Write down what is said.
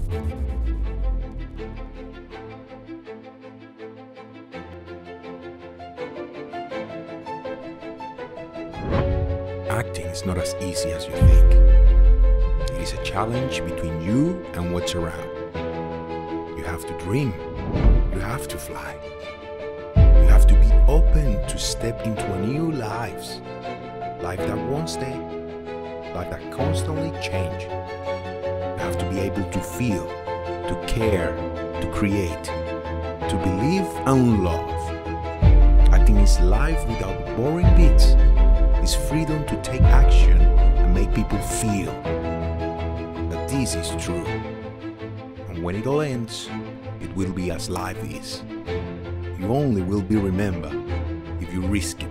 Acting is not as easy as you think. It is a challenge between you and what's around. You have to dream. You have to fly. You have to be open to step into a new life. Life that won't stay. Life that constantly change. You have to be able to feel, to care, to create, to believe and love. Acting is life without boring beats. It's freedom to take action and make people feel that this is true. And when it all ends, it will be as life is. You only will be remembered if you risk it.